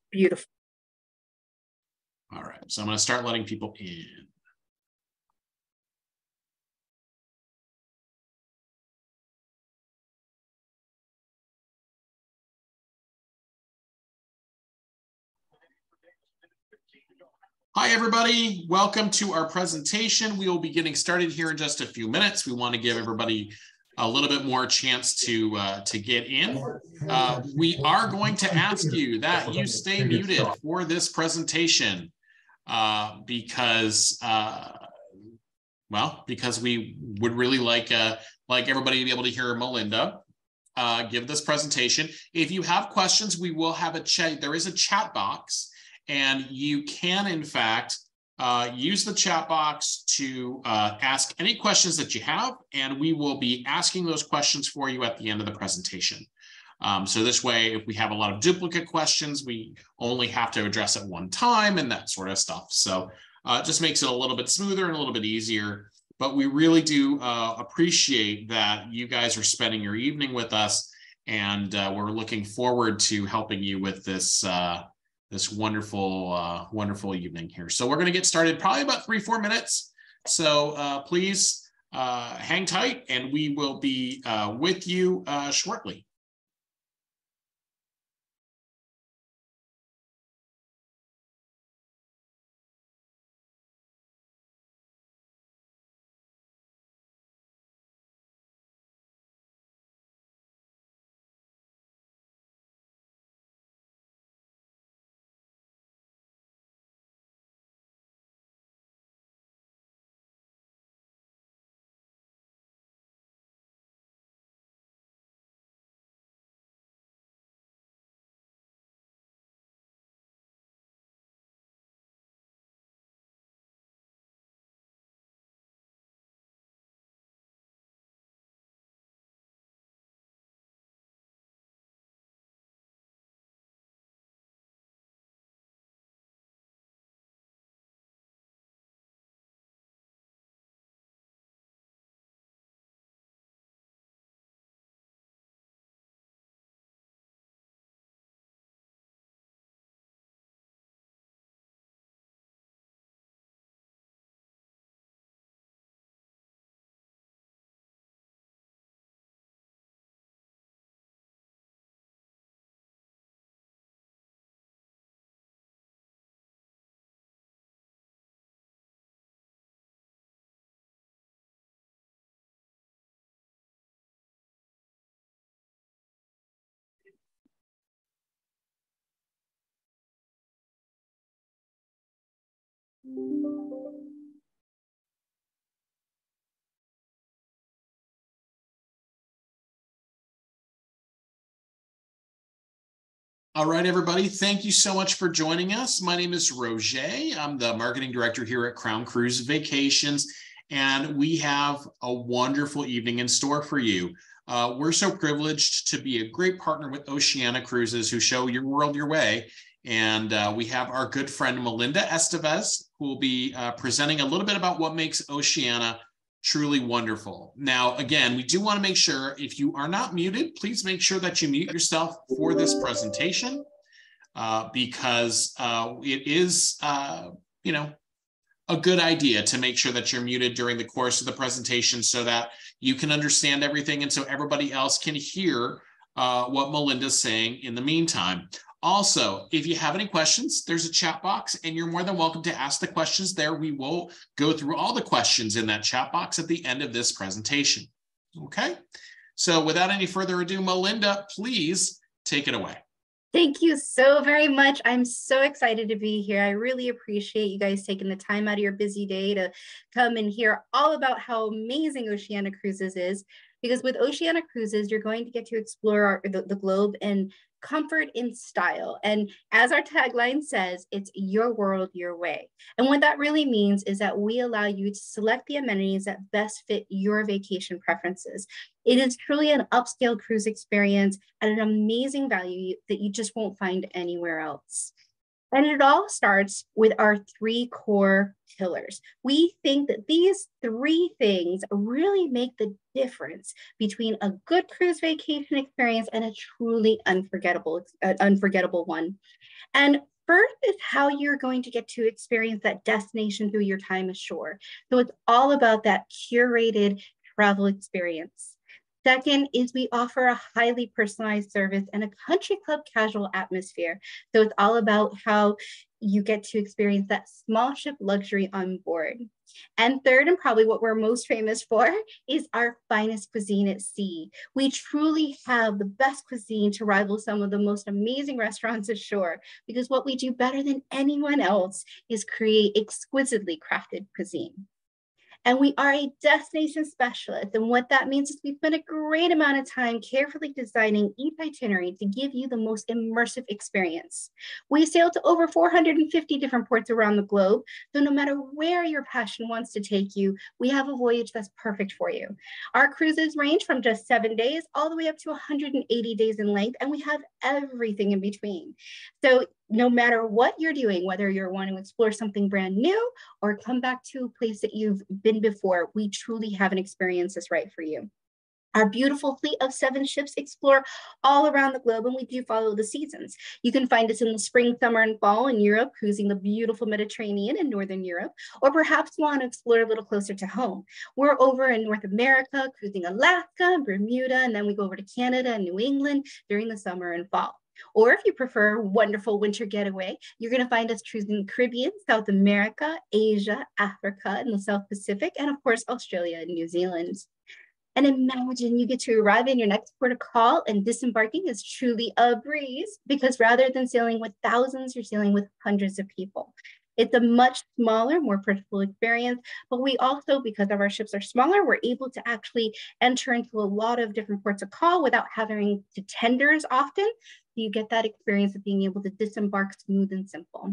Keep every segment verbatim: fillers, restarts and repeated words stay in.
Beautiful. All right, so I'm going to start letting people in. Hi, everybody. Welcome to our presentation. We will be getting started here in just a few minutes. We want to give everybody a little bit more chance to uh, to get in. Uh, we are going to ask you that you stay muted for this presentation uh, because, uh, well, because we would really like uh, like everybody to be able to hear Melinda uh, give this presentation. If you have questions, we will have a chat. There is a chat box. And you can, in fact, uh, use the chat box to uh, ask any questions that you have, and we will be asking those questions for you at the end of the presentation. Um, so this way, if we have a lot of duplicate questions, we only have to address it one time and that sort of stuff. So uh, it just makes it a little bit smoother and a little bit easier. But we really do uh, appreciate that you guys are spending your evening with us, and uh, we're looking forward to helping you with this uh, this wonderful, uh, wonderful evening here. So we're going to get started probably about three, four minutes. So uh, please uh, hang tight, and we will be uh, with you uh, shortly. All right, everybody, thank you so much for joining us. My name is Roger. I'm the marketing director here at Crown Cruise Vacations, and we have a wonderful evening in store for you. Uh, we're so privileged to be a great partner with Oceania Cruises, who show your world your way. And uh, we have our good friend Melinda Estevez, who will be uh, presenting a little bit about what makes Oceania truly wonderful. Now, again, we do want to make sure if you are not muted, please make sure that you mute yourself for this presentation uh, because uh, it is, uh, you know, a good idea to make sure that you're muted during the course of the presentation so that you can understand everything and so everybody else can hear uh, what Melinda's saying in the meantime. Also, if you have any questions, there's a chat box and you're more than welcome to ask the questions there. We will go through all the questions in that chat box at the end of this presentation. Okay, so without any further ado, Melinda, please take it away. Thank you so very much. I'm so excited to be here. I really appreciate you guys taking the time out of your busy day to come and hear all about how amazing Oceania Cruises is. Because with Oceania Cruises, you're going to get to explore our, the, the globe in comfort in style. And as our tagline says, it's your world, your way. And what that really means is that we allow you to select the amenities that best fit your vacation preferences. It is truly an upscale cruise experience at an amazing value that you just won't find anywhere else. And it all starts with our three core pillars. We think that these three things really make the difference between a good cruise vacation experience and a truly unforgettable, uh, unforgettable one. And first is how you're going to get to experience that destination through your time ashore. So it's all about that curated travel experience. Second is we offer a highly personalized service and a country club casual atmosphere. So it's all about how you get to experience that small ship luxury on board. And third, and probably what we're most famous for, is our finest cuisine at sea. We truly have the best cuisine to rival some of the most amazing restaurants ashore, because what we do better than anyone else is create exquisitely crafted cuisine. And we are a destination specialist. And what that means is we spend a great amount of time carefully designing each itinerary to give you the most immersive experience. We sail to over four hundred fifty different ports around the globe. So no matter where your passion wants to take you, we have a voyage that's perfect for you. Our cruises range from just seven days all the way up to one hundred eighty days in length, and we have everything in between. So no matter what you're doing, whether you're wanting to explore something brand new or come back to a place that you've been before, we truly have an experience that's right for you. Our beautiful fleet of seven ships explore all around the globe, and we do follow the seasons. You can find us in the spring, summer, and fall in Europe, cruising the beautiful Mediterranean and Northern Europe, or perhaps want to explore a little closer to home. We're over in North America, cruising Alaska and Bermuda, and then we go over to Canada and New England during the summer and fall. Or if you prefer a wonderful winter getaway, you're going to find us cruising the Caribbean, South America, Asia, Africa, and the South Pacific, and of course, Australia and New Zealand. And imagine you get to arrive in your next port of call and disembarking is truly a breeze, because rather than sailing with thousands, you're sailing with hundreds of people. It's a much smaller, more personal experience, but we also, because of our ships are smaller, we're able to actually enter into a lot of different ports of call without having to tenders often. You get that experience of being able to disembark smooth and simple.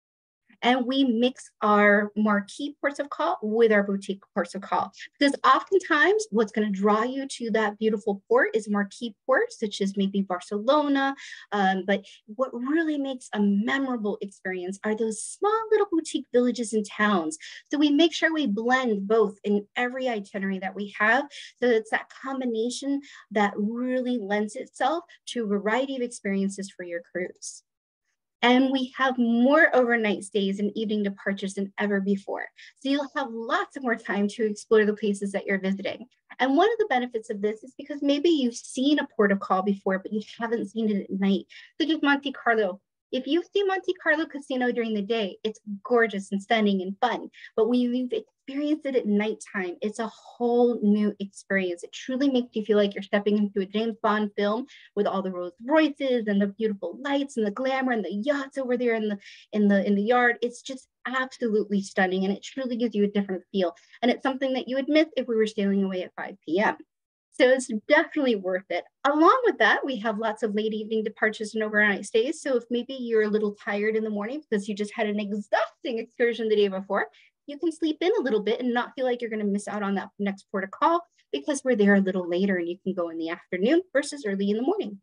And we mix our marquee ports of call with our boutique ports of call, because oftentimes what's going to draw you to that beautiful port is marquee ports, such as maybe Barcelona. Um, but what really makes a memorable experience are those small little boutique villages and towns. So we make sure we blend both in every itinerary that we have. So it's that combination that really lends itself to a variety of experiences for your cruise. And we have more overnight stays and evening departures than ever before. So you'll have lots of more time to explore the places that you're visiting. And one of the benefits of this is because maybe you've seen a port of call before, but you haven't seen it at night. Such as Monte Carlo. If you see Monte Carlo Casino during the day, it's gorgeous and stunning and fun. But when you've experienced it at nighttime, it's a whole new experience. It truly makes you feel like you're stepping into a James Bond film with all the Rolls Royces and the beautiful lights and the glamour and the yachts over there in the in the in the yard. It's just absolutely stunning, and it truly gives you a different feel. And it's something that you would miss if we were sailing away at five p m So it's definitely worth it. Along with that, we have lots of late evening departures and overnight stays. So if maybe you're a little tired in the morning because you just had an exhausting excursion the day before, you can sleep in a little bit and not feel like you're going to miss out on that next port of call, because we're there a little later and you can go in the afternoon versus early in the morning.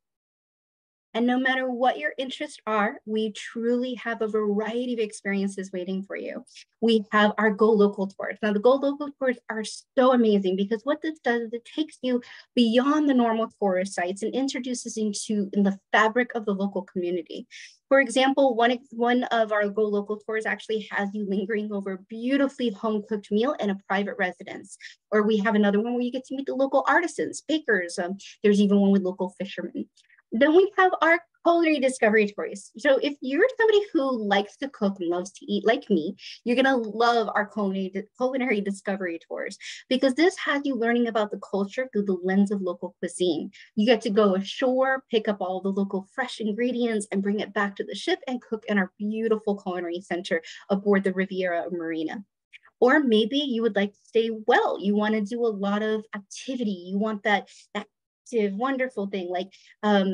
And no matter what your interests are, we truly have a variety of experiences waiting for you. We have our Go Local tours. Now, the Go Local tours are so amazing because what this does is it takes you beyond the normal tourist sites and introduces you to in the fabric of the local community. For example, one, one of our Go Local tours actually has you lingering over a beautifully home-cooked meal in a private residence. Or we have another one where you get to meet the local artisans, bakers. Um, there's even one with local fishermen. Then we have our culinary discovery tours. So if you're somebody who likes to cook and loves to eat like me, you're gonna love our culinary, culinary discovery tours, because this has you learning about the culture through the lens of local cuisine. You get to go ashore, pick up all the local fresh ingredients and bring it back to the ship and cook in our beautiful culinary center aboard the Riviera Marina. Or maybe you would like to stay well. You wanna do a lot of activity. You want that, that wonderful thing like um,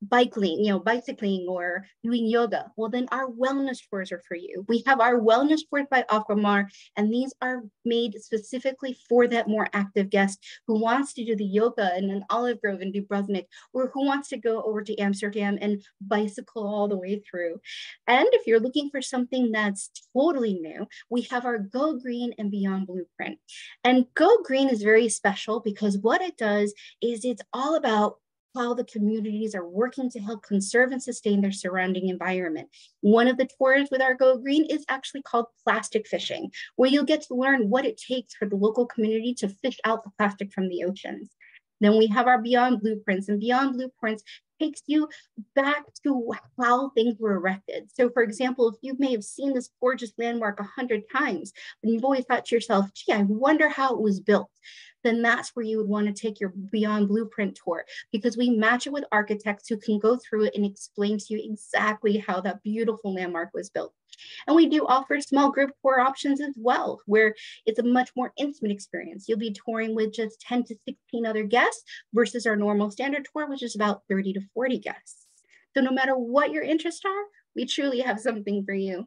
biking, you know, bicycling or doing yoga, well, then our wellness tours are for you. We have our wellness tours by Aquamar, and these are made specifically for that more active guest who wants to do the yoga in an Olive Grove in Dubrovnik, or who wants to go over to Amsterdam and bicycle all the way through. And if you're looking for something that's totally new, we have our Go Green and Beyond Blueprint. And Go Green is very special because what it does is it's all about how the communities are working to help conserve and sustain their surrounding environment. One of the tours with our Go Green is actually called plastic fishing, where you'll get to learn what it takes for the local community to fish out the plastic from the oceans. Then we have our Beyond Blueprints, and Beyond Blueprints takes you back to how things were erected. So for example, if you may have seen this gorgeous landmark a hundred times, and you've always thought to yourself, gee, I wonder how it was built, then that's where you would want to take your Beyond Blueprint tour, because we match it with architects who can go through it and explain to you exactly how that beautiful landmark was built. And we do offer small group tour options as well, where it's a much more intimate experience. You'll be touring with just ten to sixteen other guests versus our normal standard tour, which is about thirty to forty guests. So no matter what your interests are, we truly have something for you.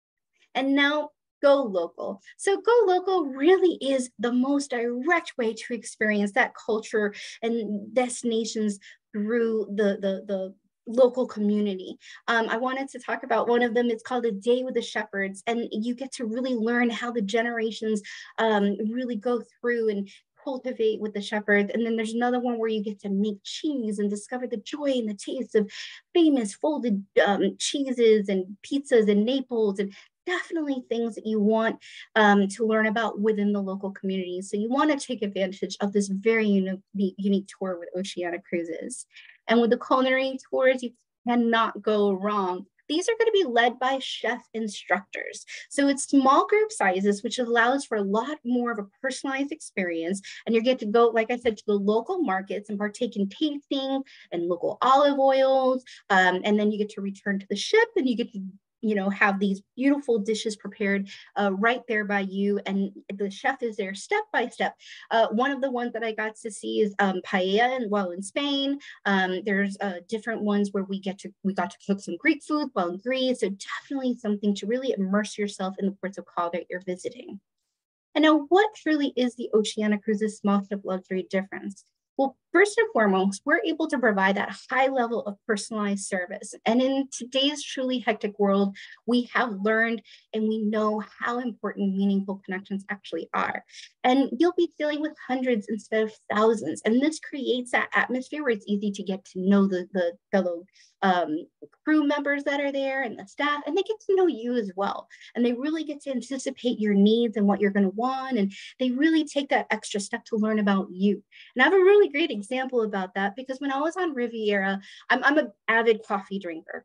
And now, Go Local. So Go Local really is the most direct way to experience that culture and destinations through the, the, the local community. Um, I wanted to talk about one of them. It's called A Day with the Shepherds, and you get to really learn how the generations um, really go through and cultivate with the shepherds. And then there's another one where you get to make cheese and discover the joy and the taste of famous folded um, cheeses and pizzas in Naples, and definitely things that you want um, to learn about within the local community. So you want to take advantage of this very unique, unique tour with Oceania Cruises. And with the culinary tours, you cannot go wrong. These are going to be led by chef instructors. So it's small group sizes, which allows for a lot more of a personalized experience. And you get to go, like I said, to the local markets and partake in tasting and local olive oils. Um, and then you get to return to the ship and you get to you know, have these beautiful dishes prepared uh, right there by you. And the chef is there step by step. Uh, one of the ones that I got to see is um, paella, and while in Spain. Um, there's uh, different ones where we get to, we got to cook some Greek food while in Greece. So definitely something to really immerse yourself in the ports of call that you're visiting. And now, what truly is the Oceania Cruises small ship luxury difference? Well, first and foremost, we're able to provide that high level of personalized service. And in today's truly hectic world, we have learned and we know how important meaningful connections actually are. And you'll be dealing with hundreds instead of thousands. And this creates that atmosphere where it's easy to get to know the, the fellow um, crew members that are there and the staff, and they get to know you as well. And they really get to anticipate your needs and what you're going to want. And they really take that extra step to learn about you. And I have a really great example about that, because when I was on Riviera, I'm, I'm an avid coffee drinker.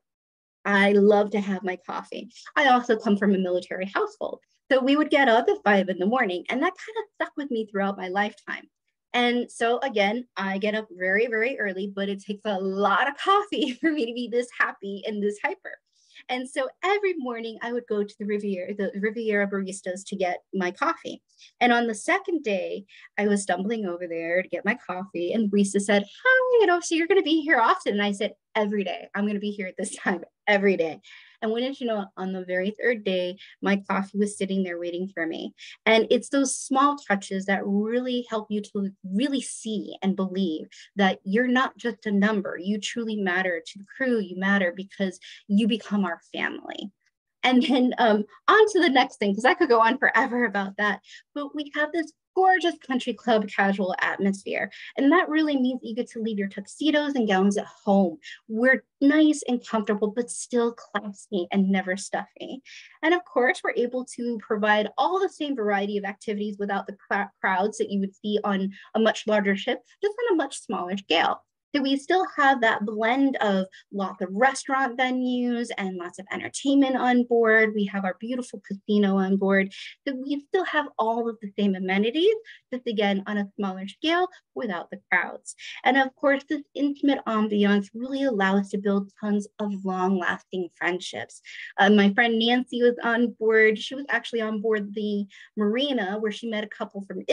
I love to have my coffee. I also come from a military household. So we would get up at five in the morning, and that kind of stuck with me throughout my lifetime. And so again, I get up very, very early, but it takes a lot of coffee for me to be this happy and this hyper. And so every morning I would go to the Riviera, the Riviera baristas to get my coffee. And on the second day, I was stumbling over there to get my coffee, and the barista said, hi, you know, so you're going to be here often. And I said, every day, I'm going to be here at this time every day. And wouldn't you know, on the very third day, my coffee was sitting there waiting for me. And it's those small touches that really help you to really see and believe that you're not just a number. You truly matter to the crew. You matter because you become our family. And then um, on to the next thing, because I could go on forever about that. But we have this gorgeous country club casual atmosphere. And that really means you get to leave your tuxedos and gowns at home. We're nice and comfortable, but still classy and never stuffy. And of course, we're able to provide all the same variety of activities without the crowds that you would see on a much larger ship, just on a much smaller scale. So we still have that blend of lots of restaurant venues and lots of entertainment on board. We have our beautiful casino on board. So we still have all of the same amenities, just again on a smaller scale without the crowds. And of course, this intimate ambiance really allows us to build tons of long-lasting friendships. Uh, my friend Nancy was on board. She was actually on board the Marina, where she met a couple from Italy.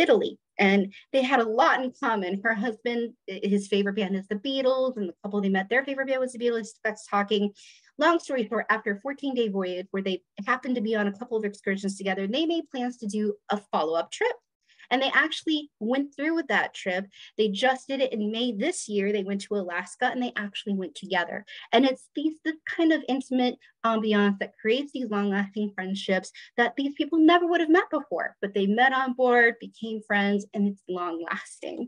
And they had a lot in common. Her husband, his favorite band is the Beatles, and the couple they met, their favorite band was the Beatles. That's talking. Long story short, after a fourteen day voyage where they happened to be on a couple of excursions together, they made plans to do a follow-up trip. And they actually went through with that trip. They just did it in May this year. They went to Alaska and they actually went together. And it's these this kind of intimate ambiance that creates these long-lasting friendships that these people never would have met before, but they met on board, became friends, and it's long-lasting.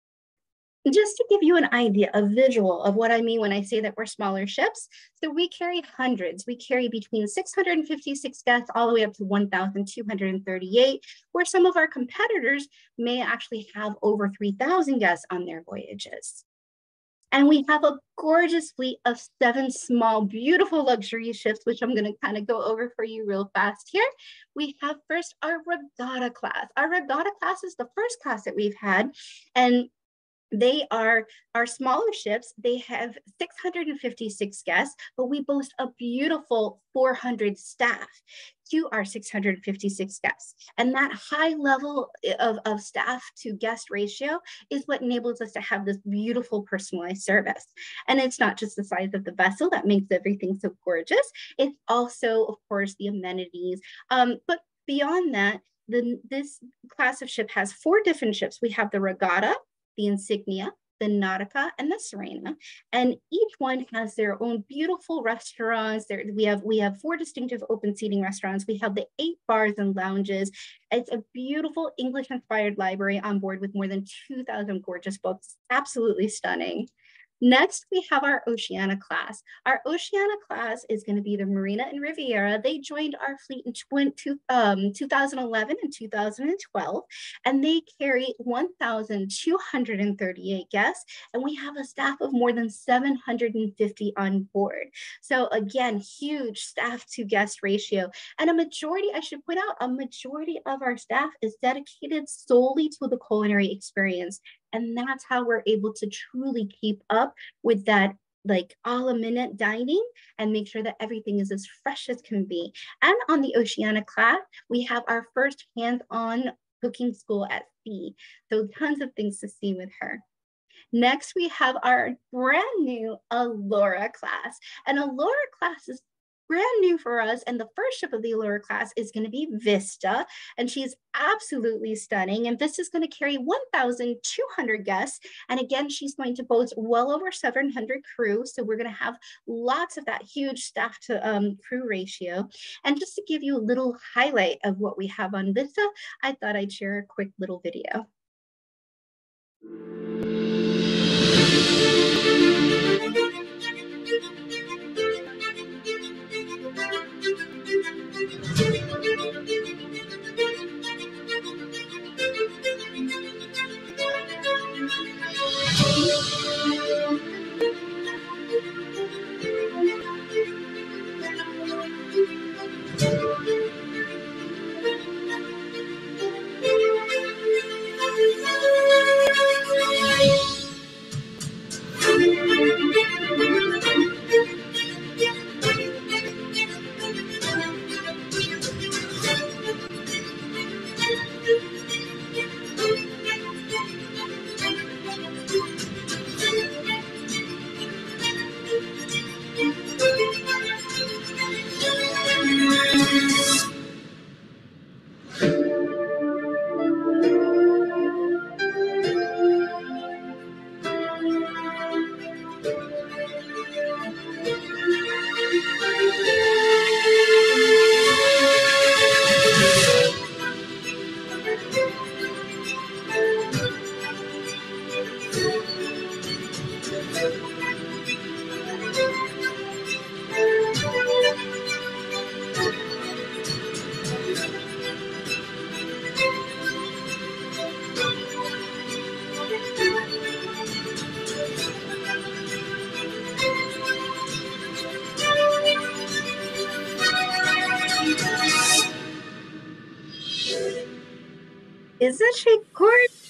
Just to give you an idea, a visual of what I mean when I say that we're smaller ships. So we carry hundreds. We carry between six hundred fifty-six guests all the way up to one thousand two hundred thirty-eight, where some of our competitors may actually have over three thousand guests on their voyages. And we have a gorgeous fleet of seven small, beautiful luxury ships, which I'm gonna kind of go over for you real fast here. We have first our Regatta class. Our Regatta class is the first class that we've had. And they are our smaller ships. They have six hundred fifty-six guests, but we boast a beautiful four hundred staff to our six hundred fifty-six guests. And that high level of, of staff to guest ratio is what enables us to have this beautiful personalized service. And it's not just the size of the vessel that makes everything so gorgeous. It's also, of course, the amenities. Um, but beyond that, the, this class of ship has four different ships. We have the Regatta, the Insignia, the Nautica, and the Serena. And each one has their own beautiful restaurants. There, we have we have four distinctive open seating restaurants. We have the eight bars and lounges. It's a beautiful English-inspired library on board with more than two thousand gorgeous books. Absolutely stunning. Next, we have our Oceania class. Our Oceania class is going to be the Marina and Riviera. They joined our fleet in two thousand eleven and two thousand twelve, and they carry one thousand two hundred thirty-eight guests, and we have a staff of more than seven hundred fifty on board. So again, huge staff to guest ratio. And a majority, I should point out, a majority of our staff is dedicated solely to the culinary experience. And that's how we're able to truly keep up with that like a la minute dining and make sure that everything is as fresh as can be. And on the Oceania class, we have our first hands-on cooking school at sea. So tons of things to see with her. Next, we have our brand new Allura class. And Allura class is brand new for us. And the first ship of the Allura class is going to be Vista. And she's absolutely stunning. And Vista is going to carry one thousand two hundred guests. And again, she's going to boast well over seven hundred crew. So we're going to have lots of that huge staff to um, crew ratio. And just to give you a little highlight of what we have on Vista, I thought I'd share a quick little video. Isn't she gorgeous?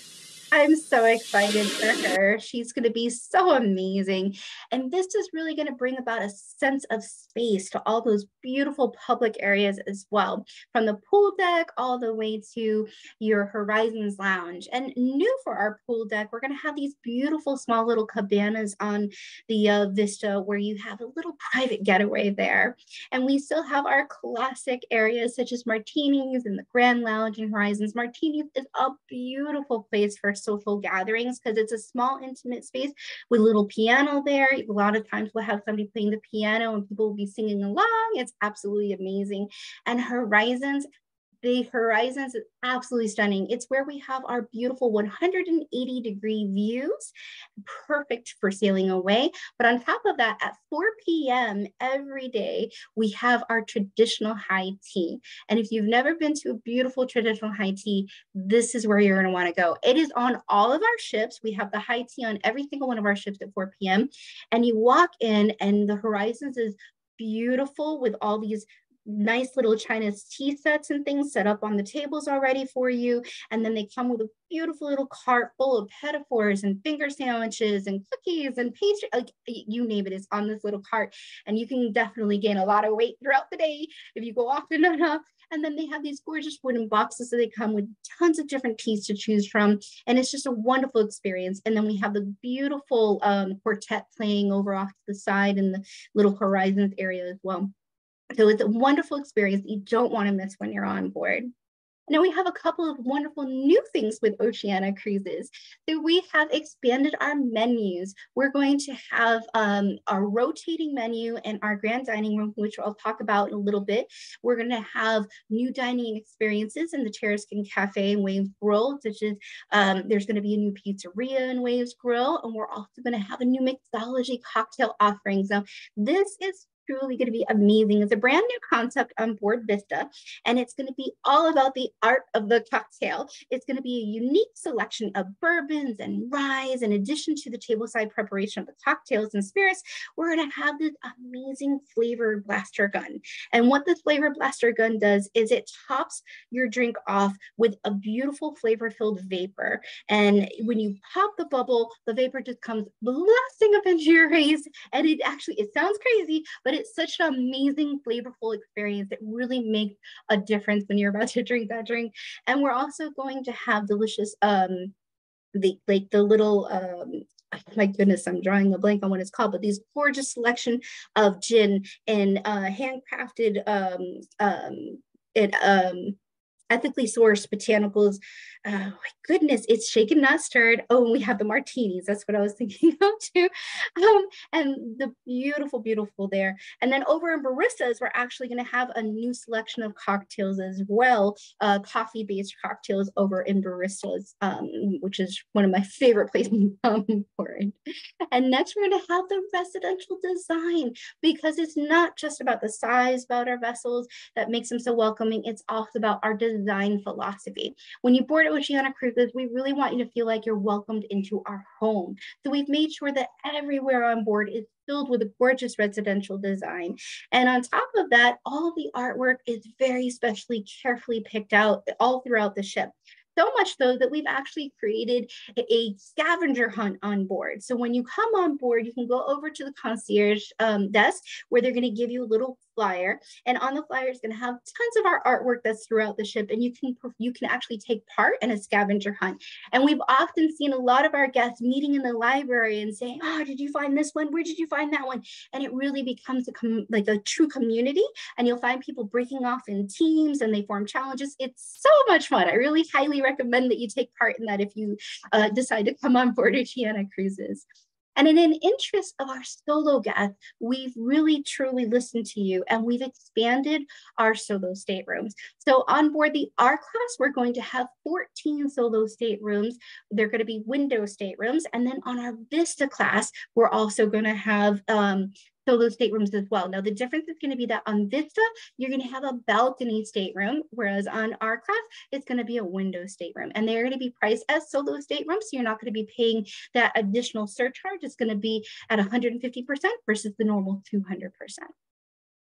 I'm so excited for her. She's going to be so amazing. And this is really going to bring about a sense of space to all those beautiful public areas as well, from the pool deck all the way to your Horizons Lounge. And new for our pool deck, we're going to have these beautiful small little cabanas on the uh, Vista where you have a little private getaway there. And we still have our classic areas such as Martinis and the Grand Lounge and Horizons. Martinis is a beautiful place for social gatherings because it's a small, intimate space with a little piano there. A lot of times we'll have somebody playing the piano and people will be singing along. It's absolutely amazing. And Horizons, the Horizons is absolutely stunning. It's where we have our beautiful one hundred eighty degree views, perfect for sailing away. But on top of that, at four p m every day, we have our traditional high tea. And if you've never been to a beautiful traditional high tea, this is where you're going to want to go. It is on all of our ships. We have the high tea on every single one of our ships at four p m And you walk in and the Horizons is beautiful with all these nice little China tea sets and things set up on the tables already for you. And then they come with a beautiful little cart full of pedophores and finger sandwiches and cookies and pastry, like you name it, is on this little cart. And you can definitely gain a lot of weight throughout the day if you go often enough. And then they have these gorgeous wooden boxes that they come with tons of different teas to choose from. And it's just a wonderful experience. And then we have the beautiful um, quartet playing over off to the side in the little Horizons area as well. So it's a wonderful experience that you don't want to miss when you're on board. Now we have a couple of wonderful new things with Oceania Cruises. So we have expanded our menus. We're going to have um, our rotating menu and our grand dining room, which I'll talk about in a little bit. We're going to have new dining experiences in the Tarascan Cafe and Waves Grill, such as um, there's going to be a new pizzeria in Waves Grill, and we're also going to have a new mixology cocktail offerings. Now, this is truly going to be amazing. It's a brand new concept on board Vista, and it's going to be all about the art of the cocktail. It's going to be a unique selection of bourbons and ryes. In addition to the tableside preparation of the cocktails and spirits, we're going to have this amazing flavor blaster gun. And what this flavor blaster gun does is it tops your drink off with a beautiful flavor-filled vapor. And when you pop the bubble, the vapor just comes blasting up into your face. And it actually, it sounds crazy, but it's such an amazing, flavorful experience. It really makes a difference when you're about to drink that drink. And we're also going to have delicious, um, the like the little, um, my goodness, I'm drawing a blank on what it's called, but these gorgeous selection of gin and uh, handcrafted, um, um, it, um, ethically sourced botanicals. Oh my goodness, it's shaken, not stirred. Oh, and we have the martinis. That's what I was thinking of too. Um, and the beautiful, beautiful there. And then over in Baristas, we're actually going to have a new selection of cocktails as well, uh, coffee-based cocktails over in Baristas, um, which is one of my favorite places um, for it. And next, we're going to have the residential design, because it's not just about the size about our vessels that makes them so welcoming. It's also about our design philosophy. When you board Oceania Cruises, we really want you to feel like you're welcomed into our home. So we've made sure that everywhere on board is filled with a gorgeous residential design. And on top of that, all the artwork is very specially, carefully picked out all throughout the ship. So much so that we've actually created a scavenger hunt on board. So when you come on board, you can go over to the concierge um, desk where they're going to give you a little flyer, and on the flyer is going to have tons of our artwork that's throughout the ship, and you can you can actually take part in a scavenger hunt. And we've often seen a lot of our guests meeting in the library and saying, "Oh, did you find this one? Where did you find that one?" And it really becomes a com- like a true community. And you'll find people breaking off in teams, and they form challenges. It's so much fun. I really highly recommend that you take part in that if you uh, decide to come on board Oceania Cruises. And in an interest of our solo guests, we've really truly listened to you, and we've expanded our solo staterooms. So on board the R class, we're going to have fourteen solo staterooms. They're going to be window staterooms. And then on our Vista class, we're also going to have um, solo staterooms as well. Now, the difference is going to be that on Vista, you're going to have a balcony stateroom, whereas on our class, it's going to be a window stateroom. And they're going to be priced as solo staterooms, so you're not going to be paying that additional surcharge. It's going to be at one hundred fifty percent versus the normal two hundred percent.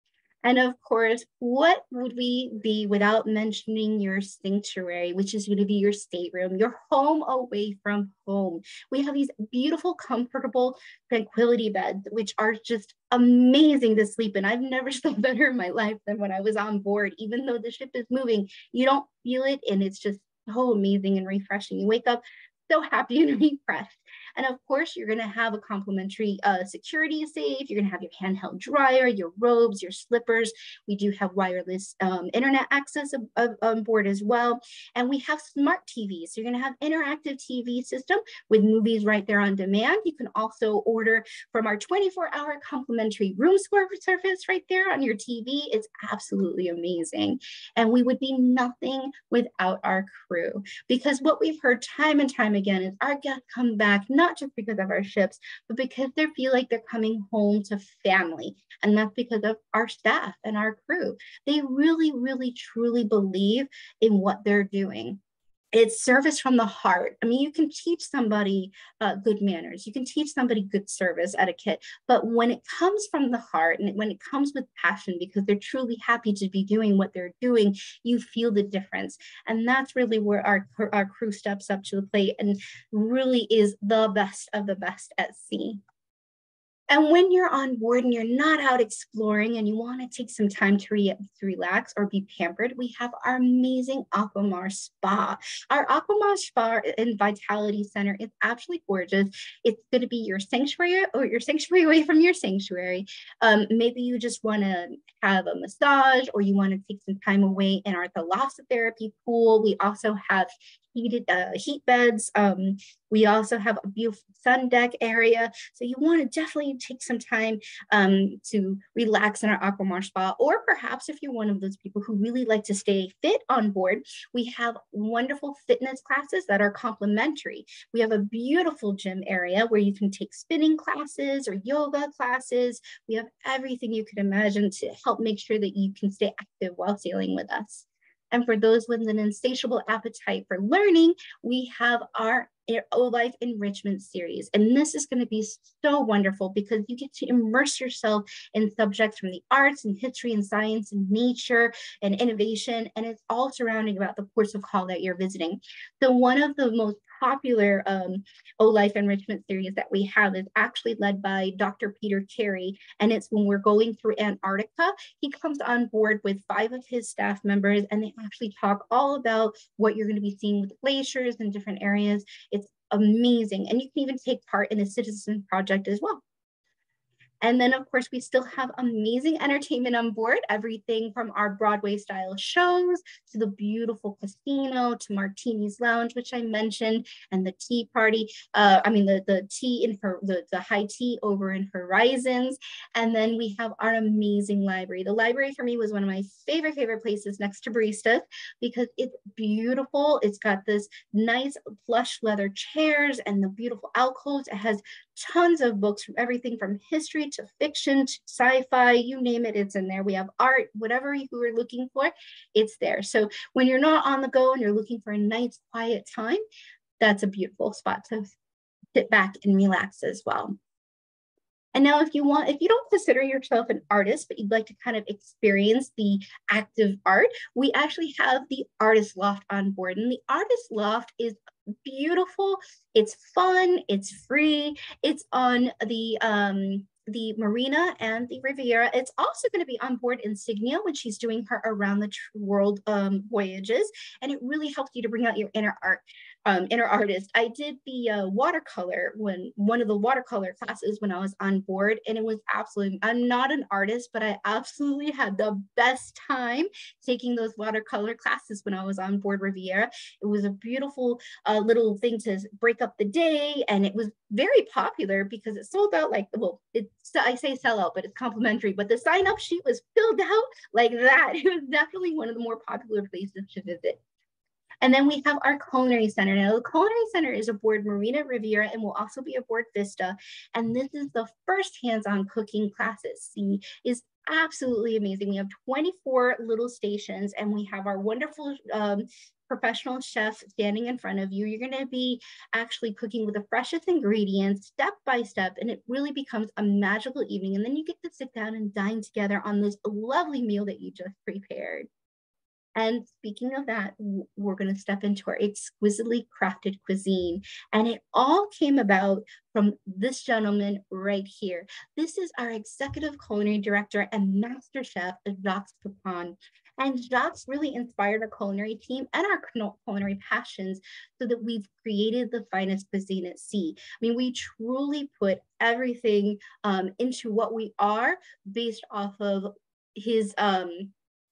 And of course, what would we be without mentioning your sanctuary, which is going to be your stateroom, your home away from home. We have these beautiful, comfortable tranquility beds, which are just amazing to sleep in. I've never slept better in my life than when I was on board. Even though the ship is moving, you don't feel it, and it's just so amazing and refreshing. You wake up so happy and refreshed. And of course, you're going to have a complimentary uh, security safe. You're going to have your handheld dryer, your robes, your slippers. We do have wireless um, internet access of, of, on board as well. And we have smart T Vs. So you're going to have interactive T V system with movies right there on demand. You can also order from our twenty-four hour complimentary room service right there on your T V. It's absolutely amazing. And we would be nothing without our crew, because what we've heard time and time again is our guests come back not just because of our ships, but because they feel like they're coming home to family. And that's because of our staff and our crew. They really, really, truly believe in what they're doing. It's service from the heart. I mean, you can teach somebody uh, good manners. You can teach somebody good service etiquette. But when it comes from the heart and when it comes with passion, because they're truly happy to be doing what they're doing, you feel the difference. And that's really where our, our crew steps up to the plate and really is the best of the best at sea. And when you're on board and you're not out exploring and you want to take some time to, re to relax or be pampered, we have our amazing Aquamar Spa. Our Aquamar Spa and Vitality Center is absolutely gorgeous. It's going to be your sanctuary or your sanctuary away from your sanctuary. Um, maybe you just want to have a massage, or you want to take some time away in our thalassotherapy pool. We also have heated uh, heat beds. Um, we also have a beautiful sun deck area. So you want to definitely take some time um, to relax in our Aquamar Spa. Or perhaps if you're one of those people who really like to stay fit on board, we have wonderful fitness classes that are complimentary. We have a beautiful gym area where you can take spinning classes or yoga classes. We have everything you could imagine to help make sure that you can stay active while sailing with us. And for those with an insatiable appetite for learning, we have our O-Life Enrichment Series. And this is going to be so wonderful because you get to immerse yourself in subjects from the arts and history and science and nature and innovation. And it's all surrounding about the ports of call that you're visiting. So one of the most popular um, O-Life Enrichment Series that we have is actually led by Doctor Peter Carey. And it's when we're going through Antarctica. He comes on board with five of his staff members, and they actually talk all about what you're going to be seeing with glaciers and different areas. It's amazing. And you can even take part in a citizen project as well. And then, of course, we still have amazing entertainment on board, everything from our Broadway style shows to the beautiful casino to Martini's Lounge, which I mentioned, and the tea party. Uh, I mean, the, the tea in her, the, the high tea over in Horizons. And then we have our amazing library. The library for me was one of my favorite, favorite places next to Baristas because it's beautiful. It's got this nice plush leather chairs and the beautiful alcoves. It has tons of books from everything from history to fiction to sci-fi, you name it, it's in there. We have art, whatever you are looking for, it's there. So when you're not on the go and you're looking for a nice quiet time, that's a beautiful spot to sit back and relax as well. And now if you want, if you don't consider yourself an artist, but you'd like to kind of experience the active art, we actually have the Artist Loft on board. And the Artist Loft is beautiful, it's fun, it's free, it's on the um, the Marina and the Riviera. It's also going to be on board Insignia when she's doing her around the world um, voyages. And it really helps you to bring out your inner art, um, inner artist. I did the uh, watercolor when one of the watercolor classes when I was on board, and it was absolutely, I'm not an artist, but I absolutely had the best time taking those watercolor classes when I was on board Riviera. It was a beautiful uh, little thing to break up the day. And it was very popular because it sold out like, well, it's, I say sell out, but it's complimentary, but the sign up sheet was filled out like that. It was definitely one of the more popular places to visit. And then we have our Culinary Center. Now, the Culinary Center is aboard Marina Riviera and will also be aboard Vista. And this is the first hands-on cooking classes. See, is absolutely amazing. We have twenty-four little stations, and we have our wonderful um, professional chef standing in front of you. You're going to be actually cooking with the freshest ingredients, step by step, and it really becomes a magical evening. And then you get to sit down and dine together on this lovely meal that you just prepared. And speaking of that, we're going to step into our exquisitely crafted cuisine. And it all came about from this gentleman right here. This is our executive culinary director and master chef, Jacques Pepin. And Jacques really inspired our culinary team and our culinary passions so that we've created the finest cuisine at sea. I mean, we truly put everything um, into what we are based off of his um,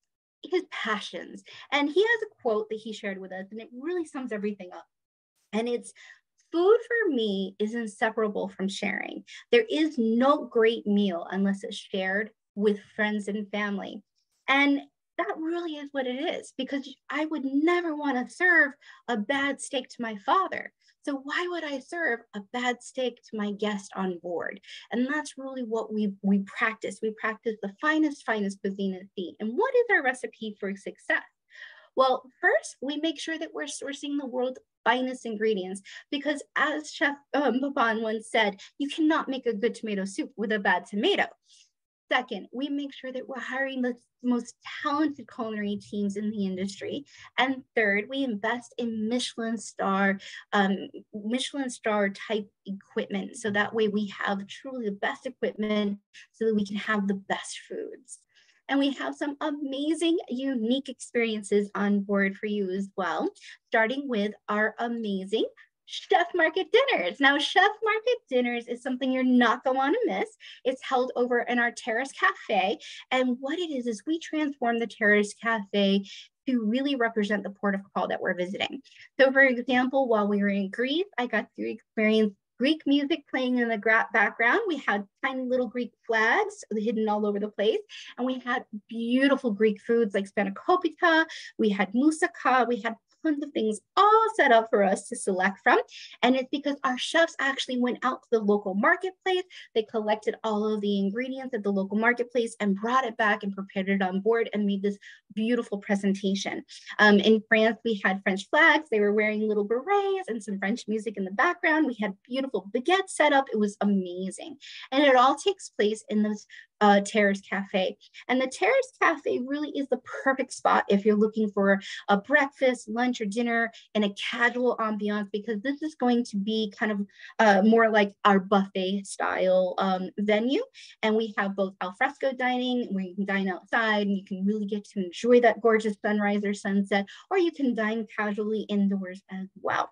his passions. And he has a quote that he shared with us, and it really sums everything up. And it's, food for me is inseparable from sharing. There is no great meal unless it's shared with friends and family. And that really is what it is, because I would never want to serve a bad steak to my father. So why would I serve a bad steak to my guest on board? And that's really what we, we practice. We practice the finest, finest cuisine at sea. And what is our recipe for success? Well, first, we make sure that we're sourcing the world's finest ingredients, because as Chef um, Pepin once said, you cannot make a good tomato soup with a bad tomato. Second, we make sure that we're hiring the most talented culinary teams in the industry. And third, we invest in Michelin star, um, Michelin star type equipment. So that way we have truly the best equipment so that we can have the best foods. And we have some amazing, unique experiences on board for you as well, starting with our amazing Chef Market Dinners. Now, Chef Market Dinners is something you're not going to want to miss. It's held over in our Terrace Cafe. And what it is, is we transform the Terrace Cafe to really represent the port of call that we're visiting. So for example, while we were in Greece, I got to experience Greek music playing in the background. We had tiny little Greek flags hidden all over the place. And we had beautiful Greek foods like spanakopita. We had moussaka. We had tons of things all set up for us to select from. And it's because our chefs actually went out to the local marketplace. They collected all of the ingredients at the local marketplace and brought it back and prepared it on board and made this beautiful presentation. Um, in France, we had French flags. They were wearing little berets and some French music in the background. We had beautiful baguettes set up. It was amazing. And it all takes place in this Uh, Terrace Cafe. And the Terrace Cafe really is the perfect spot if you're looking for a breakfast, lunch, or dinner in a casual ambiance, because this is going to be kind of uh, more like our buffet style um, venue. And we have both alfresco dining, where you can dine outside and you can really get to enjoy that gorgeous sunrise or sunset, or you can dine casually indoors as well.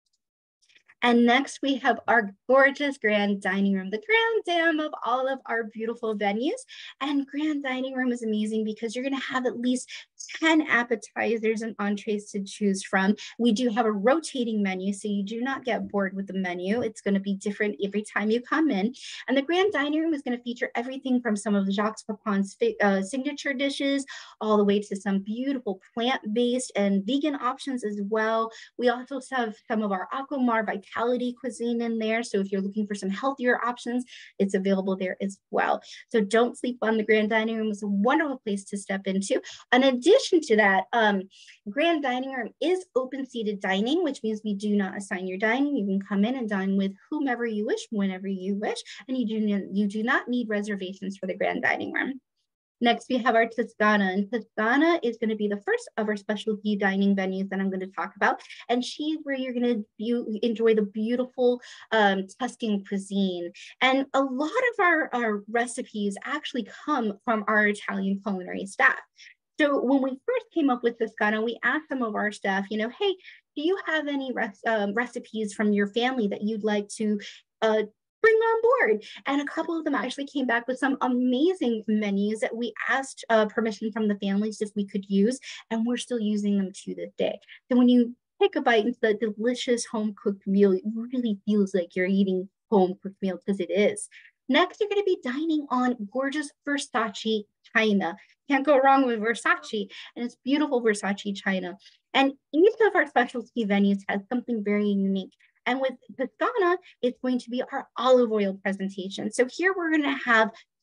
And next we have our gorgeous grand dining room, the grand dam of all of our beautiful venues. And grand dining room is amazing because you're gonna have at least ten appetizers and entrees to choose from. We do have a rotating menu, so you do not get bored with the menu. It's gonna be different every time you come in. And the grand dining room is gonna feature everything from some of Jacques Pepin's uh, signature dishes, all the way to some beautiful plant-based and vegan options as well. We also have some of our Aquamar Vitality cuisine in there. So if you're looking for some healthier options, it's available there as well. So don't sleep on the grand dining room. It's a wonderful place to step into. In addition to that, um, grand dining room is open seated dining, which means we do not assign your dining. You can come in and dine with whomever you wish, whenever you wish, and you do, you do not need reservations for the grand dining room. Next, we have our Toscana, and Toscana is going to be the first of our specialty dining venues that I'm going to talk about. And she's where you're going to enjoy the beautiful um, Tuscan cuisine. And a lot of our, our recipes actually come from our Italian culinary staff. So when we first came up with Toscana, we asked some of our staff, you know, hey, do you have any res um, recipes from your family that you'd like to uh, bring on board? And a couple of them actually came back with some amazing menus that we asked uh, permission from the families if we could use, and we're still using them to this day. So when you take a bite into the delicious home-cooked meal, it really feels like you're eating home-cooked meal, because it is. Next, you're going to be dining on gorgeous Versace china. Can't go wrong with Versace, and it's beautiful Versace china. And each of our specialty venues has something very unique. And with Toscana, it's going to be our olive oil presentation. So here we're going to have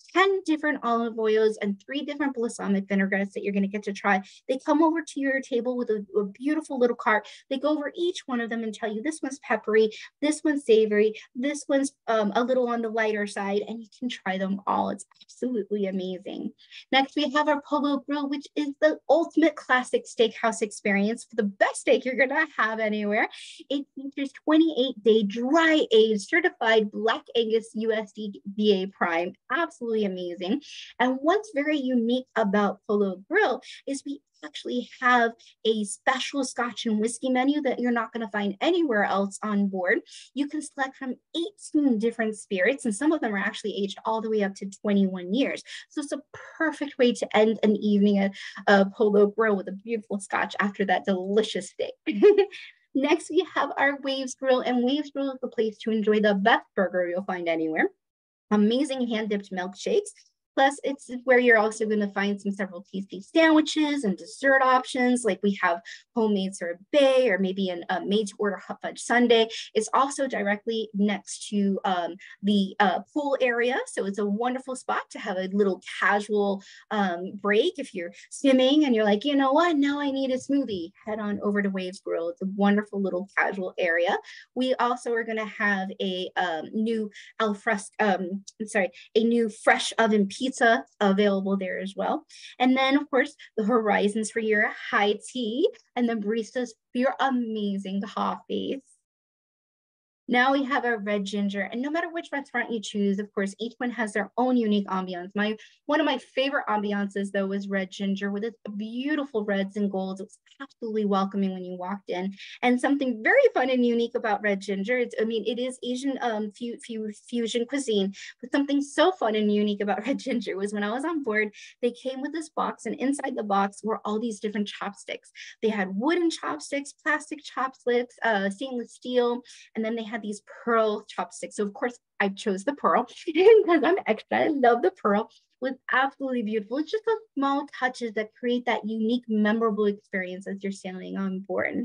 ten different olive oils and three different balsamic vinaigrettes that you're going to get to try. They come over to your table with a, a beautiful little cart. They go over each one of them and tell you this one's peppery, this one's savory, this one's um, a little on the lighter side, and you can try them all. It's absolutely amazing. Next, we have our Polo Grill, which is the ultimate classic steakhouse experience for the best steak you're going to have anywhere. It features twenty-eight day dry aged certified Black Angus U S D A prime. Absolutely amazing. And what's very unique about Polo Grill is we actually have a special Scotch and whiskey menu that you're not going to find anywhere else on board. You can select from eighteen different spirits, and some of them are actually aged all the way up to twenty-one years. So it's a perfect way to end an evening at a Polo Grill with a beautiful Scotch after that delicious steak. Next, we have our Waves Grill, and Waves Grill is the place to enjoy the best burger you'll find anywhere. Amazing hand-dipped milkshakes. Plus, it's where you're also going to find some several tasty sandwiches and dessert options, like we have homemade sorbet or maybe a uh, made-to-order hot fudge sundae. It's also directly next to um, the uh, pool area, so it's a wonderful spot to have a little casual um, break. If you're swimming and you're like, you know what, now I need a smoothie, head on over to Waves Grill. It's a wonderful little casual area. We also are going to have a um, new al fresco, um, I'm sorry, a new fresh oven pizza Pizza available there as well. And then, of course, the horizons for your high tea and the baristas for your amazing coffees. Now we have our Red Ginger, and no matter which restaurant you choose, of course, each one has their own unique ambiance. My one of my favorite ambiances, though, was Red Ginger with its beautiful reds and golds. It was absolutely welcoming when you walked in. And something very fun and unique about Red Ginger, it's, I mean, it is Asian um, fu fu fusion cuisine, but something so fun and unique about Red Ginger was when I was on board, they came with this box, and inside the box were all these different chopsticks. They had wooden chopsticks, plastic chopsticks, uh, stainless steel, and then they had these pearl chopsticks. So of course I chose the pearl because I'm extra. I love the pearl. It was absolutely beautiful. It's just those small touches that create that unique, memorable experience as you're sailing on board.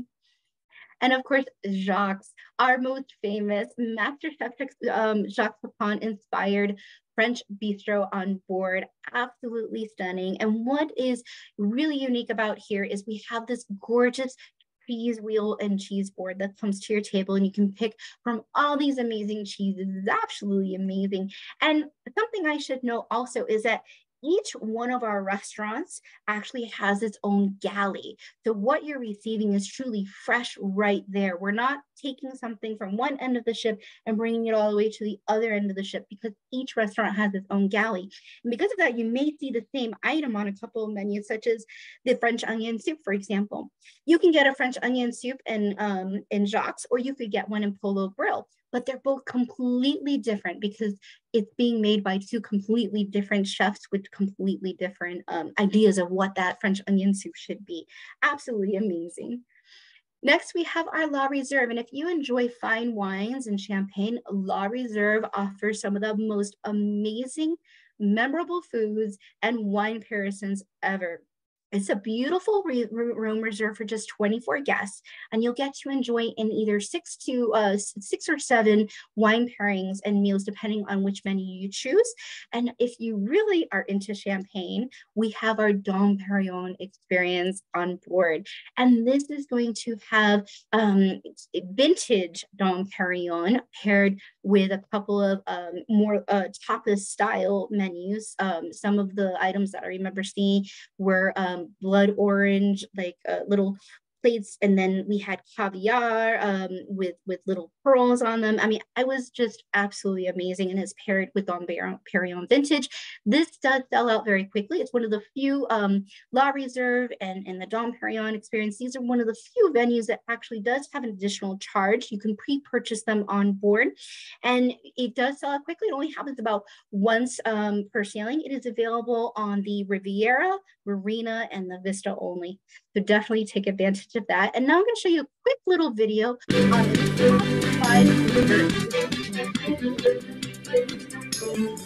And of course, Jacques, our most famous master chef, um, Jacques Pepin inspired French bistro on board. Absolutely stunning. And what is really unique about here is we have this gorgeous cheese wheel and cheese board that comes to your table, and you can pick from all these amazing cheeses. It's absolutely amazing. And something I should note also is that each one of our restaurants actually has its own galley. So what you're receiving is truly fresh right there. We're not taking something from one end of the ship and bringing it all the way to the other end of the ship, because each restaurant has its own galley. And because of that, you may see the same item on a couple of menus, such as the French onion soup, for example. You can get a French onion soup in, um, in Jacques, or you could get one in Polo Grill. But they're both completely different because it's being made by two completely different chefs with completely different um, ideas of what that French onion soup should be. Absolutely amazing. Next, we have our La Reserve. And if you enjoy fine wines and champagne, La Reserve offers some of the most amazing, memorable foods and wine pairsons ever. It's a beautiful re room reserved for just twenty-four guests, and you'll get to enjoy in either six to uh, six or seven wine pairings and meals, depending on which menu you choose. And if you really are into champagne, we have our Dom Perignon experience on board. And this is going to have um, vintage Dom Perignon paired with a couple of um, more uh, tapas style menus. Um, some of the items that I remember seeing were um, blood orange, like uh, little plates, and then we had caviar um, with with little pearls on them. I mean, it was just absolutely amazing, and it's paired with Dom Perignon Vintage. This does sell out very quickly. It's one of the few um, La Reserve and, and the Dom Perignon experience. These are one of the few venues that actually does have an additional charge. You can pre-purchase them on board, and it does sell out quickly. It only happens about once um, per sailing. It is available on the Riviera, Marina, and the Vista only. So definitely take advantage of that. And now I'm going to show you a quick little video on the top five.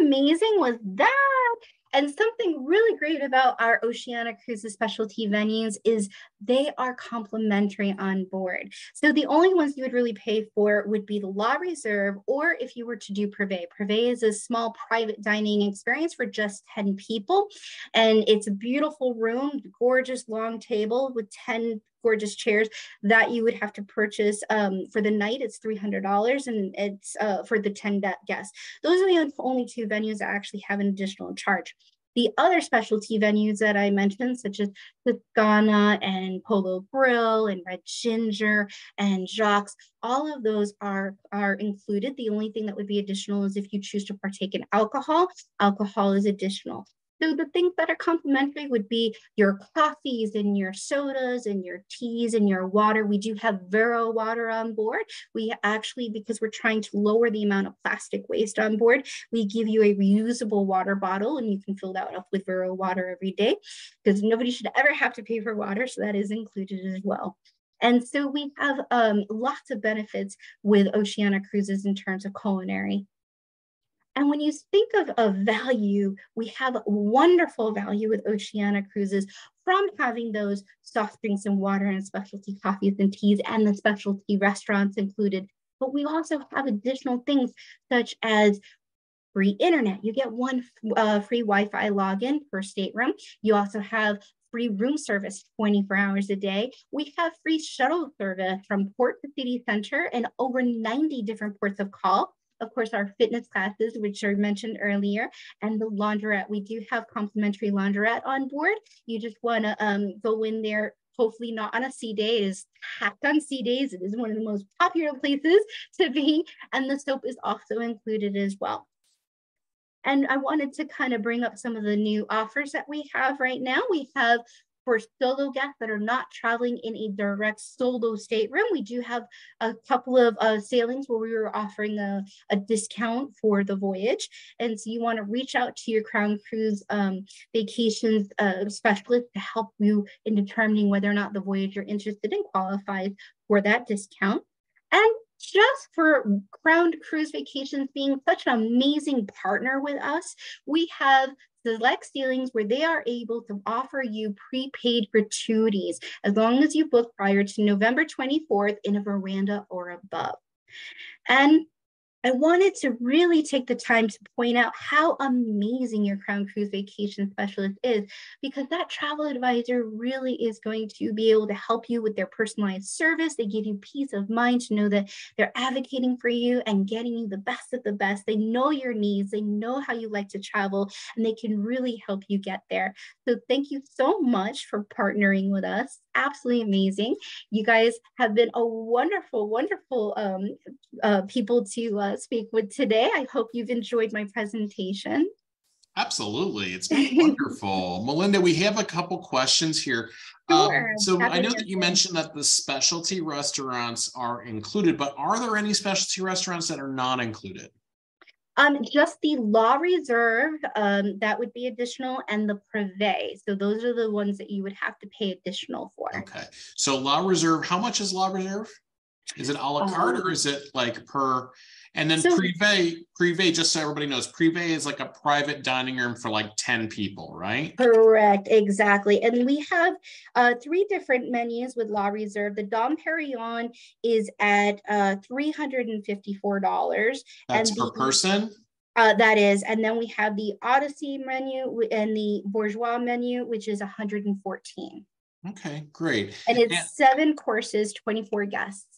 amazing was that? And something really great about our Oceania Cruises specialty venues is they are complimentary on board. So the only ones you would really pay for would be the La Reserve, or if you were to do Privé. Privé is a small private dining experience for just ten people. And it's a beautiful room, gorgeous long table with ten gorgeous chairs that you would have to purchase um, for the night. It's three hundred dollars, and it's uh, for the ten guests. Those are the only two venues that actually have an additional charge. The other specialty venues that I mentioned, such as Ghana and Polo Grill and Red Ginger and Jacques, all of those are, are included. The only thing that would be additional is if you choose to partake in alcohol. Alcohol is additional. So the things that are complimentary would be your coffees and your sodas and your teas and your water. We do have Vero water on board. We actually, because we're trying to lower the amount of plastic waste on board, we give you a reusable water bottle, and you can fill that up with Vero water every day, because nobody should ever have to pay for water. So that is included as well. And so we have um, lots of benefits with Oceania Cruises in terms of culinary. And when you think of, of value, we have wonderful value with Oceania Cruises, from having those soft drinks and water and specialty coffees and teas and the specialty restaurants included. But we also have additional things such as free internet. You get one uh, free Wi-Fi login per stateroom. You also have free room service twenty-four hours a day. We have free shuttle service from port to city center and over ninety different ports of call. Of course, our fitness classes, which are mentioned earlier, and the laundrette. We do have complimentary laundrette on board. You just want to um, go in there, hopefully not on a sea day. It is packed on sea days. It is one of the most popular places to be, and the soap is also included as well. And I wanted to kind of bring up some of the new offers that we have right now. We have, for solo guests that are not traveling in a direct solo stateroom, we do have a couple of uh, sailings where we were offering a, a discount for the voyage. And so you want to reach out to your Crown Cruise um, Vacations uh, specialist to help you in determining whether or not the voyage you're interested in qualifies for that discount. And just for Crown Cruise Vacations being such an amazing partner with us, we have select sailings where they are able to offer you prepaid gratuities as long as you book prior to November twenty-fourth in a veranda or above. And I wanted to really take the time to point out how amazing your Crown Cruise Vacation Specialist is, because that travel advisor really is going to be able to help you with their personalized service. They give you peace of mind to know that they're advocating for you and getting you the best of the best. They know your needs, they know how you like to travel, and they can really help you get there. So thank you so much for partnering with us. Absolutely amazing. You guys have been a wonderful, wonderful um, uh, people to uh, speak with today. I hope you've enjoyed my presentation. Absolutely. It's been wonderful. Melinda, we have a couple questions here. Sure. Um, so Happy I know to that you answer. mentioned that the specialty restaurants are included, but are there any specialty restaurants that are not included? Um, just the La Reserve, um, that would be additional, and the Privé. So those are the ones that you would have to pay additional for. Okay. So La Reserve, how much is La Reserve? Is it a la carte, Um, or is it like per? And then so- Privé, Privé, just so everybody knows, Privé is like a private dining room for like ten people, right? Correct, exactly. And we have uh, three different menus with La Reserve. The Dom Perignon is at uh, three hundred fifty-four dollars. That's and per the, person? Uh, that is. And then we have the Odyssey menu and the Bourgeois menu, which is one hundred fourteen. Okay, great. And it's And, seven courses, twenty-four guests.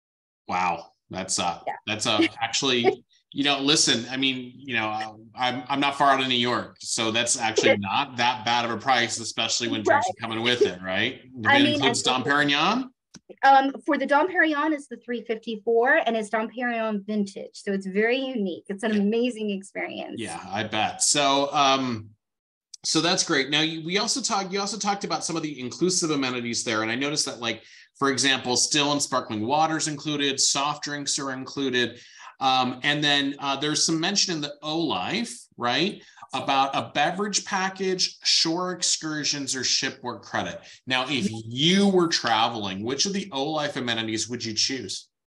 wow, that's uh, Yeah. that's uh, actually, you know, listen, I mean, you know, I'm I'm not far out of New York, so that's actually not that bad of a price, especially when drinks Right. are coming with it, right? That I mean, includes and- Dom Perignon? Um, for the Dom Perignon, it's the three hundred fifty-four, and it's Dom Perignon vintage. So it's very unique. It's an Yeah. amazing experience. Yeah, I bet. So, um, so that's great. Now, you, we also talked. You also talked about some of the inclusive amenities there, and I noticed that, like, for example, still and sparkling waters included, soft drinks are included, um, and then uh, there's some mention in the O-Life, right, about a beverage package, shore excursions, or shipboard credit. Now, if you were traveling, which of the O-Life amenities would you choose?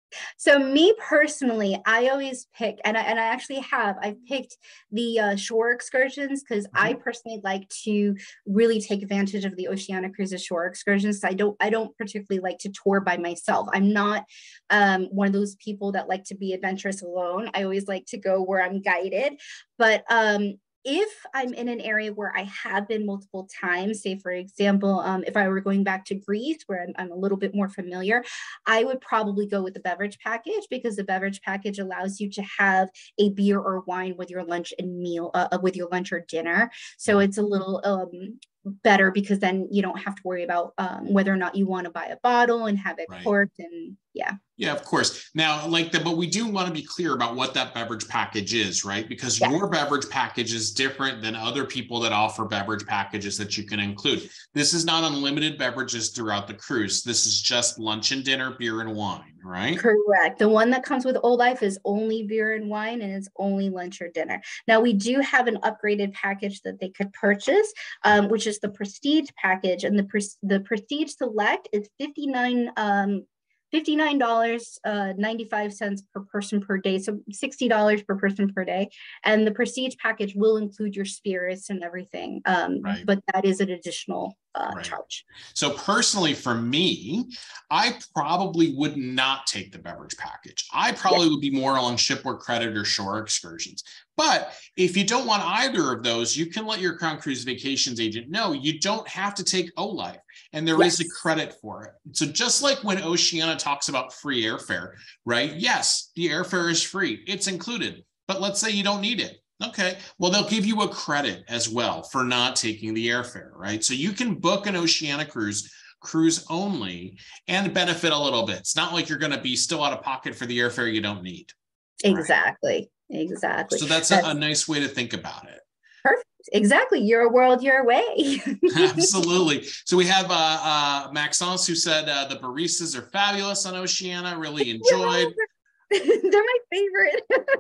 So me personally, I always pick, and I, and I actually have, I've picked the uh, shore excursions because mm-hmm. I personally like to really take advantage of the Oceania Cruises shore excursions. I don't, I don't particularly like to tour by myself. I'm not um, one of those people that like to be adventurous alone. I always like to go where I'm guided, but um, if I'm in an area where I have been multiple times, say for example, um, if I were going back to Greece where I'm, I'm a little bit more familiar, I would probably go with the beverage package because the beverage package allows you to have a beer or wine with your lunch and meal, uh, with your lunch or dinner. So it's a little um, better because then you don't have to worry about um, whether or not you want to buy a bottle and have it right. corked and yeah. Yeah, of course. Now, like the, but we do want to be clear about what that beverage package is, right? Because yes. your beverage package is different than other people that offer beverage packages that you can include. This is not unlimited beverages throughout the cruise. This is just lunch and dinner, beer and wine, right? Correct. The one that comes with Old Life is only beer and wine, and it's only lunch or dinner. Now, we do have an upgraded package that they could purchase, um, which is the Prestige package, and the, the Prestige Select is fifty-nine um, fifty-nine dollars and ninety-five cents per person per day, so sixty dollars per person per day. And the Prestige package will include your spirits and everything, um, right. but that is an additional uh, right. charge. So personally, for me, I probably would not take the beverage package. I probably yeah. would be more on shipboard credit or shore excursions. But if you don't want either of those, you can let your Crown Cruise Vacations agent know you don't have to take O-Life, and there yes. is a credit for it. So just like when Oceania talks about free airfare, right? Yes, the airfare is free. It's included. But let's say you don't need it. Okay, well, they'll give you a credit as well for not taking the airfare, right? So you can book an Oceania cruise, cruise only, and benefit a little bit. It's not like you're going to be still out of pocket for the airfare you don't need. Exactly. Right? Exactly. So that's, that's a, a nice way to think about it. Perfect. Exactly. Your world, your way. Absolutely. So we have uh, uh, Maxence who said uh, the baristas are fabulous on Oceania. Really enjoyed. They're my favorite.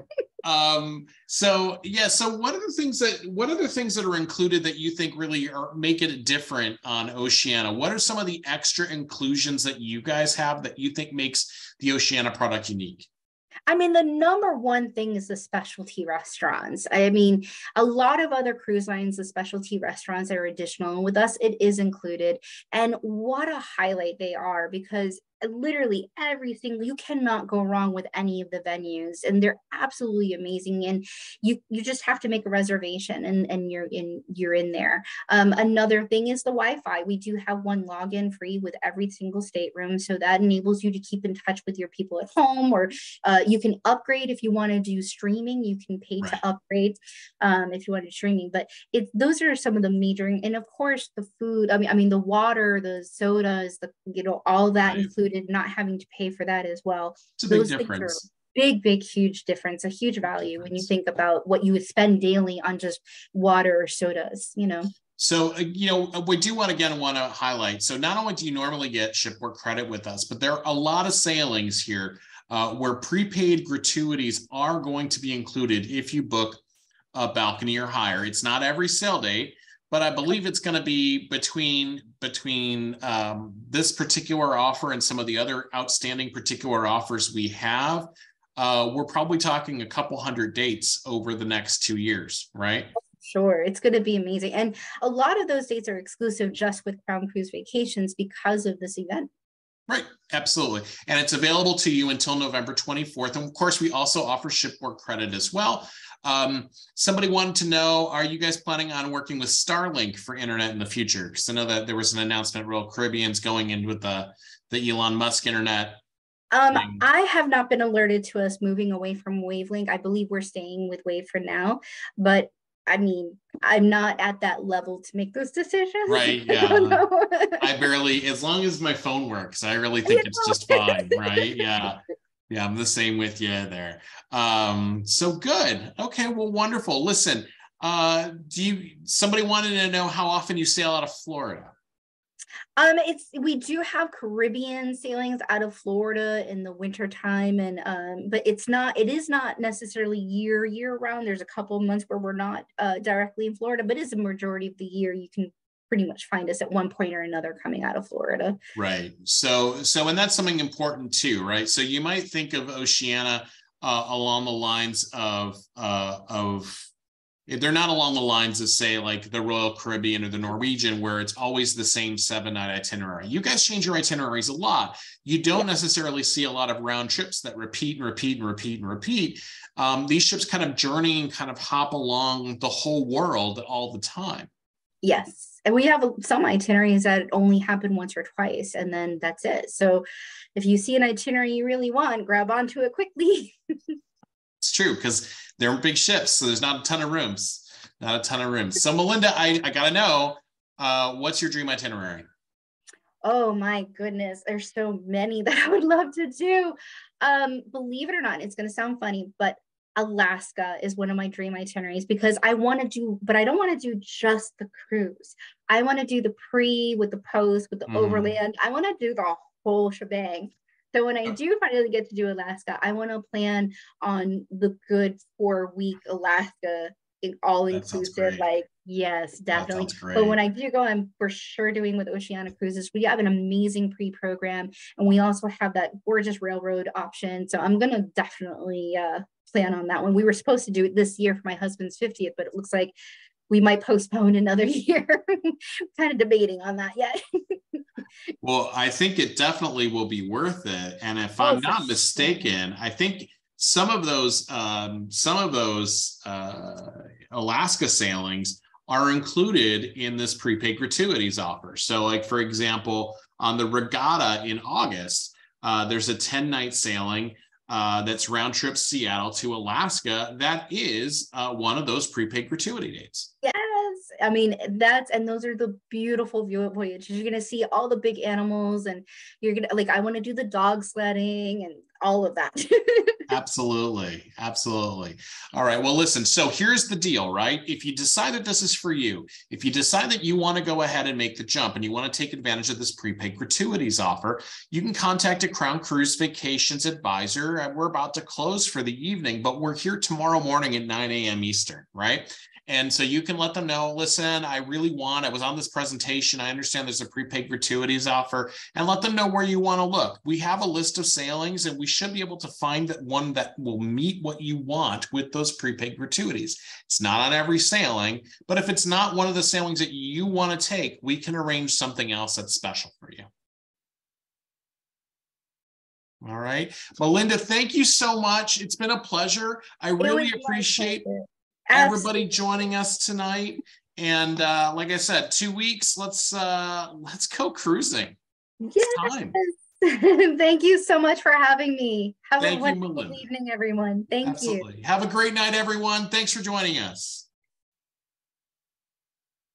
um, so yeah. So what are the things that what are the things that are included that you think really are make it different on Oceania? What are some of the extra inclusions that you guys have that you think makes the Oceania product unique? I mean, the number one thing is the specialty restaurants. I mean, a lot of other cruise lines, the specialty restaurants are additional. And with us, it is included. And what a highlight they are, because literally everything, you cannot go wrong with any of the venues, and they're absolutely amazing. And you you just have to make a reservation, and and you're in you're in there. Um, another thing is the Wi-Fi. We do have one login free with every single stateroom, so that enables you to keep in touch with your people at home, or uh, you can upgrade if you want to do streaming. You can pay right. to upgrade um, if you want to do streaming. But it those are some of the major, and of course the food. I mean, I mean the water, the sodas, the you know all that right. included. Not having to pay for that as well. It's a big Those difference. Big, big, huge difference. A huge value when you think about what you would spend daily on just water or sodas, you know. So, uh, you know, we do want again want to highlight. So not only do you normally get shipboard credit with us, but there are a lot of sailings here uh, where prepaid gratuities are going to be included if you book a balcony or higher. It's not every sail date, but I believe it's going to be between between um, this particular offer and some of the other outstanding particular offers we have. Uh, we're probably talking a couple hundred dates over the next two years, right? Sure, it's going to be amazing. And a lot of those dates are exclusive just with Crown Cruise Vacations because of this event. Right, absolutely. And it's available to you until November twenty-fourth. And of course, we also offer shipboard credit as well. Um, somebody wanted to know, are you guys planning on working with Starlink for internet in the future? Because I know that there was an announcement, Royal Caribbean's going in with the, the Elon Musk internet. Um, thing. I have not been alerted to us moving away from Wavelink. I believe we're staying with Wave for now, but I mean, I'm not at that level to make those decisions. Right, yeah. I, I barely, as long as my phone works, I really think it's just fine, right? Yeah. Yeah, I'm the same with you there. Um, so good. Okay, well, wonderful. Listen, uh, do you, somebody wanted to know how often you sail out of Florida? Um, it's we do have Caribbean sailings out of Florida in the winter time, and um, but it's not it is not necessarily year year round. There's a couple of months where we're not uh, directly in Florida, but it's a majority of the year. You can pretty much find us at one point or another coming out of Florida. Right. So, so, and that's something important too, right? So you might think of Oceania uh, along the lines of, uh, of, they're not along the lines of, say, like the Royal Caribbean or the Norwegian, where it's always the same seven night itinerary. You guys change your itineraries a lot. You don't yeah. necessarily see a lot of round trips that repeat and repeat and repeat and repeat. Um, these ships kind of journey and kind of hop along the whole world all the time. Yes. And we have some itineraries that only happen once or twice, and then that's it. So if you see an itinerary you really want, grab onto it quickly. It's true, because they're big ships, so there's not a ton of rooms, not a ton of rooms. So Melinda, I, I gotta know, uh, what's your dream itinerary? Oh my goodness, there's so many that I would love to do. Um, believe it or not, it's gonna sound funny, but Alaska is one of my dream itineraries, because I want to do, but I don't want to do just the cruise. I want to do the pre with the post with the mm. overland. I want to do the whole shebang. So when I do finally get to do Alaska, I want to plan on the good four week Alaska in all inclusive. Like, yes, definitely. But when I do go, I'm for sure doing with Oceania Cruises. We have an amazing pre-program, and we also have that gorgeous railroad option. So I'm going to definitely uh, plan on that one. We were supposed to do it this year for my husband's fiftieth, but it looks like we might postpone another year. Kind of debating on that yet. Well, I think it definitely will be worth it. And if oh, I'm not mistaken, sure. I think some of those um, some of those uh, Alaska sailings are included in this prepaid gratuities offer. So like, for example, on the Regatta in August, uh, there's a ten night sailing uh, that's round trip Seattle to Alaska. That is uh, one of those prepaid gratuity dates. Yes. I mean, that's, and those are the beautiful voyages. You're going to see all the big animals, and you're going to, like, I want to do the dog sledding and all of that. Absolutely. Absolutely. All right. Well, listen, so here's the deal, right? If you decide that this is for you, if you decide that you want to go ahead and make the jump and you want to take advantage of this prepaid gratuities offer, you can contact a Crown Cruise Vacations advisor. We're about to close for the evening, but we're here tomorrow morning at nine a m Eastern, right? And so you can let them know, listen, I really want, I was on this presentation, I understand there's a prepaid gratuities offer, and let them know where you want to look. We have a list of sailings, and we should be able to find that one that will meet what you want with those prepaid gratuities. It's not on every sailing, but if it's not one of the sailings that you want to take, we can arrange something else that's special for you. All right. Melinda, thank you so much. It's been a pleasure. I really appreciate everybody joining us tonight. And uh, like I said, two weeks, let's uh, let's go cruising. Yes. It's time. Thank you so much for having me. Have Thank a wonderful evening, everyone. Thank Absolutely. you. Have a great night, everyone. Thanks for joining us.